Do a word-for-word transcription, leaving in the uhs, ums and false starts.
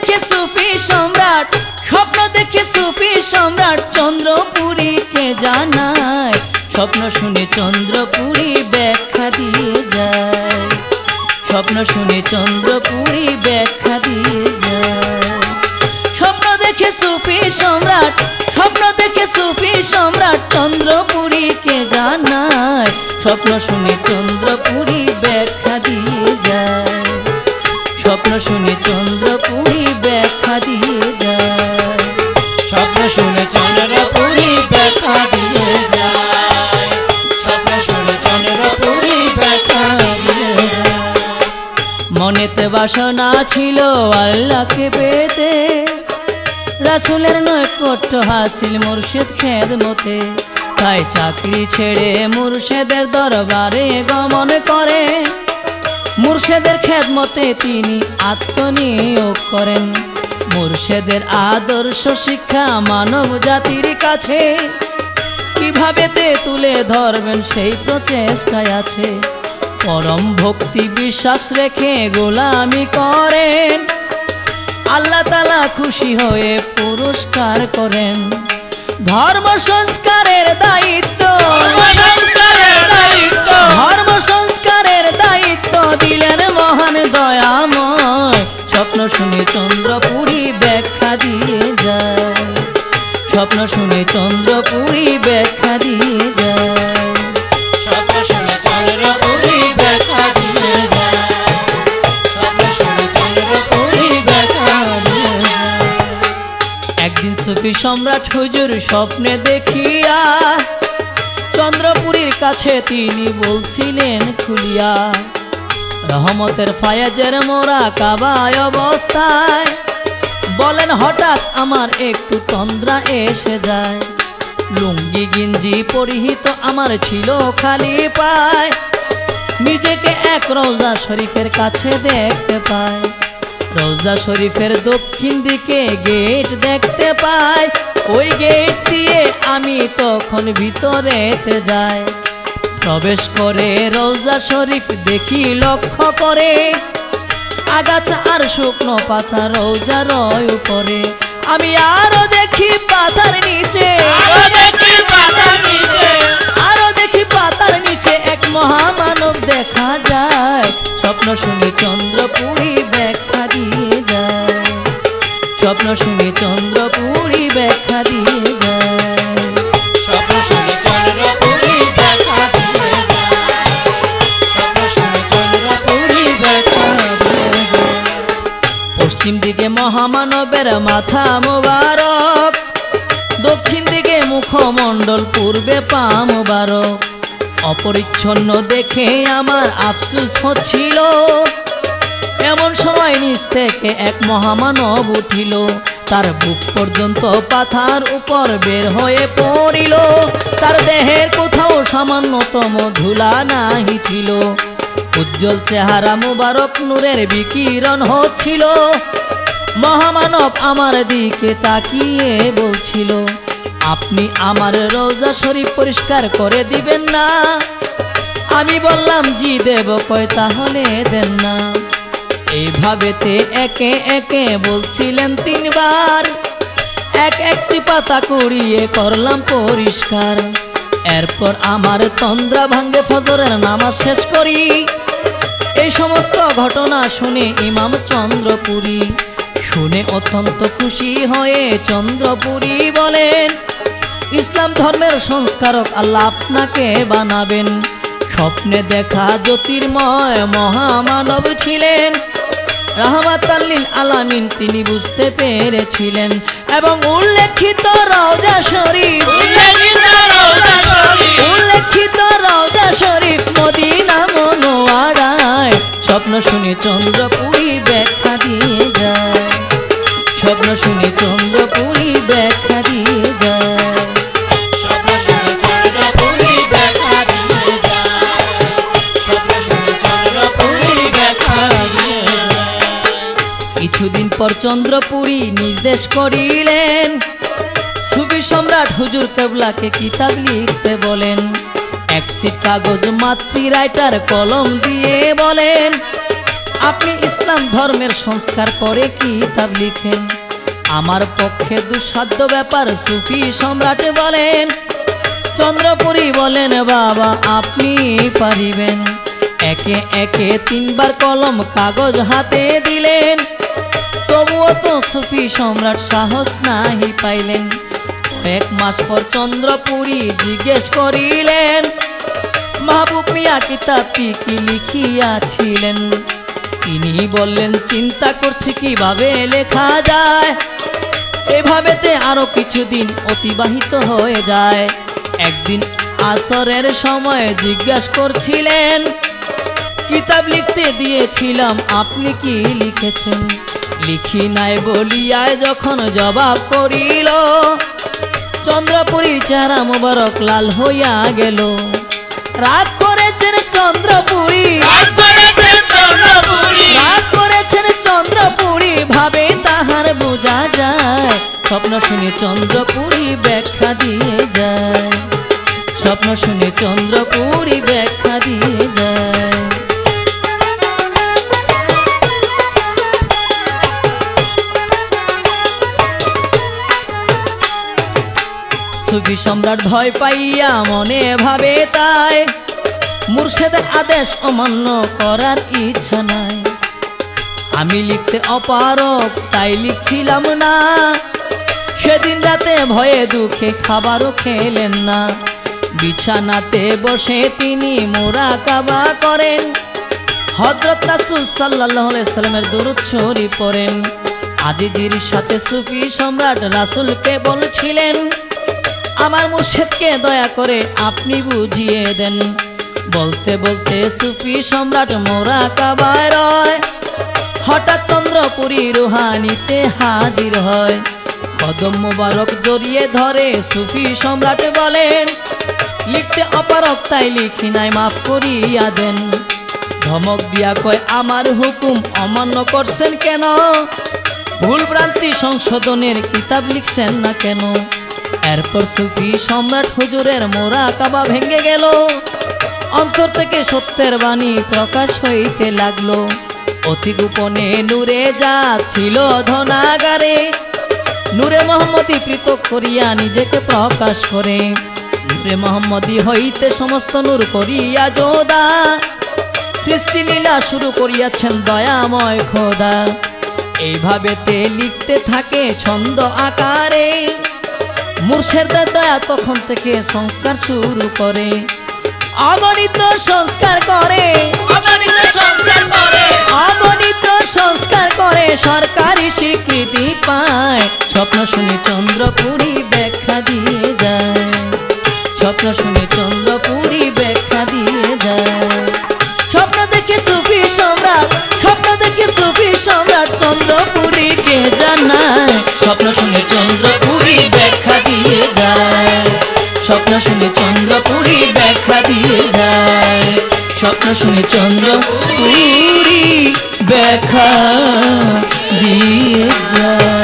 দেখে সুফি সম্রাট, স্বপ্ন দেখে সুফি সম্রাট চন্দ্রপুরীকে জানায়। স্বপ্ন শুনে চন্দ্রপুরী ব্যাখ্যা দিয়ে যায়, স্বপ্ন শুনে চন্দ্রপুরী ব্যাখ্যা দিয়ে যায়। স্বপ্ন দেখে সুফি সম্রাট, স্বপ্ন দেখে সুফি সম্রাট চন্দ্রপুরীকে জানায়। স্বপ্ন শুনে চন্দ্রপুরী ব্যাখ্যা দিয়ে যায়, স্বপ্ন শুনে চন্দ্রপুরী ব্যাখ্যা দিয়ে যায়, স্বপ্ন শুনে চন্দ্রপুরী ব্যাখ্যা দিয়ে যায়, স্বপ্ন শুনে চন্দ্রপুরী ব্যাখ্যা দিয়ে যায়। মনেতে বাসনা ছিল আল্লাহকে পেতে, রাসূলের নৈকট্য হাসিল মুর্শিদ খেদমতে। তাই চাকরি ছেড়ে মুর্শিদের দরবারে গমন করে, মুর্শিদের খেদমতে তিনি আত্মনিয়োগ করেন। মুর্শিদের আদর্শ শিক্ষা মানব জাতির কাছে কিভাবে তে তুলে ধরবেন সেই প্রচেষ্টায় আছে। পরম ভক্তি বিশ্বাস রেখে গোলামি করেন, আল্লাহ তাআলা খুশি হয়ে পুরস্কার করেন। ধর্ম সংস্কারের দায়িত্ব, ধর্ম সংস্কারের দায়িত্ব দিলেন মহান দয়াময়। স্বপ্ন শুনে চন্দ্রপুরী ব্যাখ্যা দিয়ে যায়, স্বপ্ন শুনে চন্দ্রপুরী ব্যাখ্যা দিয়ে যায়, স্বপ্ন শুনে চন্দ্রপুরী ব্যাখ্যা দিয়ে যায়, স্বপ্ন শুনে চন্দ্রপুরী ব্যাখ্যা দিয়ে যায়। একদিন সুফি সম্রাট হুজুর স্বপ্নে দেখিয়া চন্দ্রপুরীর কাছে তিনি বলছিলেন খুলিয়া, রহমতের ফায়াজের মোরা কাবায় অবস্থায় বলেন হঠাৎ আমার একটু তন্দ্রা এসে যায়। লুঙ্গি গিঞ্জি পরিহিত আমার ছিল খালি পায়, নিজেকে এক রওজা শরীফের কাছে দেখতে পায়। রওজা শরীফের দক্ষিণ দিকে গেট দেখতে পাই, ওই গেট দিয়ে আমি তখন ভিতরেতে যাই। প্রবেশ করে রওজা শরীফ দেখি লক্ষ্য করে, আগাছা আর শুকনো পাতা রওজার উপরে। আমি আরো দেখি পাতার নিচে, আরো দেখি পাতার নিচে, আরো দেখি পাতার নিচে এক মহামানব দেখা যায়। স্বপ্ন শুনে চন্দ্রপুরী ব্যাখ্যা দিয়ে যায়, স্বপ্ন শুনে চন্দ্রপুরী ব্যাখ্যা দিয়ে যায়, স্বপ্ন শুনে চন্দ্রপুরী ব্যাখ্যা দিয়ে যায়, স্বপ্ন শুনে চন্দ্রপুরী ব্যাখ্যা দিয়ে যায়। পশ্চিম দিকে মহামানবের মাথা মোবারক, দক্ষিণ দিকে মুখমণ্ডল, পূর্বে পা মোবারক। অপরিচ্ছন্ন দেখে আমার আফসোস হচ্ছিল, এমন সময় নিচ থেকে এক মহামানব উঠিল, তার বুক পর্যন্ত পাথার উপর বের হয়ে পড়িল। তার দেহের কোথাও সামান্যতম ধুলা নাহি ছিল, উজ্জ্বল চেহারা মুবারক নূরের বিকিরণ হচ্ছিল। মহামানব আমার দিকে তাকিয়ে বলছিল, আপনি আমার রওজা শরীফ পরিষ্কার করে দিবেন না? আমি বললাম জি দেব, কয় তাহলে দেন না। এইভাবেতে একে একে বলছিলেন তিনবার, এক একটি পাতা কুড়িয়ে করলাম পরিষ্কার। এরপর আমার তন্দ্রা ভাঙ্গে ফজরের নামাজ শেষ করি। এই সমস্ত ঘটনা শুনে ইমাম চন্দ্রপুরী শুনে অত্যন্ত খুশি হয়ে চন্দ্রপুরী বলেন, ইসলাম ধর্মের সংস্কারক আল্লাহ আপনাকে বানাবেন। স্বপ্নে দেখা জ্যোতির্ময় মহামানব ছিলেন, রাহমাতাল লিল আলামিন তিনি বুঝতে পেরেছিলেন। এবং উল্লেখিত রওজা শরীফ, উল্লেখিত রওজা শরীফ, উল্লেখিত রওজা শরীফ মদিনা মনোয়ারায়। স্বপ্ন শুনে চন্দ্রপুরী ব্যাখ্যা দিয়ে যায়, স্বপ্ন শুনে চন্দ্রপুরী ব্যাখ্যা দিয়ে যায়, স্বপ্ন শুনে চন্দ্রপুরী ব্যাখ্যা দিয়ে যায়, স্বপ্ন শুনে চন্দ্রপুরী ব্যাখ্যা দিয়ে যায়। কিছুদিন পর চন্দ্রপুরী নির্দেশ করিলেন, সুফি সম্রাট হুজুর কেবলাকে কিতাব লিখতে বলেন। এক সিট কাগজ মাতৃ রাইটার কলম দিয়ে বলেন, আপনি ইসলাম ধর্মের সংস্কার করে কিতাব লিখেন, আমার পক্ষে দুঃসাধ্য ব্যাপার সুফি সম্রাট বলেন। চন্দ্রপুরী বলেন বাবা আপনি পারিবেন। একে একে তিনবার কলম কাগজ হাতে দিলেন, তবুও তো সুফি সম্রাট সাহস নাহি পাইলেন। কয়েক মাস পর চন্দ্রপুরী জিজ্ঞেস করিলেন, মাহবুব মিয়া কিতাবটি কি লিখিয়াছিলেন? তিনি বললেন, চিন্তা করছি কিভাবে লেখা যায়। এভাবেতে আরো কিছুদিন অতিবাহিত হয়ে যায়। একদিন আসরের সময় জিজ্ঞাস করছিলেন, কিতাব লিখতে দিয়েছিলাম আপনি কি লিখেছেন? লিখি নাই বলিয়ায় যখন জবাব করিল, চন্দ্রপুরীর চেহারা মোবারক লাল হইয়া গেল। রাগ করেছেন চন্দ্রপুরী, রাগ করেছেন চন্দ্রপুরী, রাগ করেছেন চন্দ্রপুরী, ভাবে তাহার বোঝা যায়। স্বপ্ন শুনে চন্দ্রপুরী ব্যাখ্যা দিয়ে যায়, স্বপ্ন শুনে চন্দ্রপুরী ব্যাখ্যা দিয়ে যায়। সুফি সম্রাট ভয় পাইয়া মনে ভাবে তাই, মুর্শিদের আদেশ অমান্য করার ইচ্ছা নাই। আমি লিখতে অপারক তাই লিখছিলাম না, সেদিন রাতে ভয়ে দুঃখে খাবারও খেলেন না। বিছানাতে বসে তিনি মুরাকাবা করেন, হযরত রাসূল সাল্লাল্লাহু আলাইহি সাল্লামের দুরূদ শরীফ পড়েন। আজিজির সাথে সুফি সম্রাট রাসূলকে বলছিলেন, আমার মুর্শিদকে দয়া করে আপনি বুঝিয়ে দেন। বলতে বলতে সুফি সম্রাট মুরাকাবায় রয়, হঠাৎ চন্দ্রপুরী রুহানিতে হাজির হয়। কদম মোবারক জড়িয়ে ধরে সুফি সম্রাট বলেন, লিখতে অপারক তাই লিখি নাই, মাফ করিয়া দেন। ধমক দিয়া কয়, আমার হুকুম অমান্য করছেন কেন? ভুল ভ্রান্তি সংশোধনের কিতাব লিখছেন না কেন? এরপর সুফি সম্রাট হুজুরের মুরাকাবা ভেঙে গেল, অন্তর থেকে সত্যের বাণী প্রকাশ হইতে লাগলো। অতি গোপনে নূরে যাচ্ছিল ধনাগারে, নূরে মোহাম্মদী পৃথক করিয়া নিজেকে প্রকাশ করে। নূরে মোহাম্মদী হইতে সমস্ত নূর করিয়া যোদা, সৃষ্টি লীলা শুরু করিয়াছেন দয়াময় খোদা। এইভাবে তে লিখতে থাকে ছন্দ আকারে, মুর্শিদের দয়া তখন থেকে সংস্কার শুরু করে। অগণিত সংস্কার করে, অগণিত সংস্কার করে, অগণিত সংস্কার করে, সরকারি স্বীকৃতি পায়। স্বপ্ন শুনে চন্দ্রপুরী ব্যাখ্যা দিয়ে যায়, স্বপ্ন শুনে চন্দ্রপুরী ব্যাখ্যা দিয়ে যায়। স্বপ্ন দেখে সুফি সম্রাট, স্বপ্ন দেখে সুফি সম্রাট চন্দ্রপুরীকে জানায়। স্বপ্ন শুনে চন্দ্রপুরী ব্যাখ্যা দিয়ে যায়, স্বপ্ন শুনে চন্দ্রপুরী ব্যাখ্যা দিয়ে যায়, স্বপ্ন শুনে চন্দ্রপুরী ব্যাখ্যা দিয়ে যায়।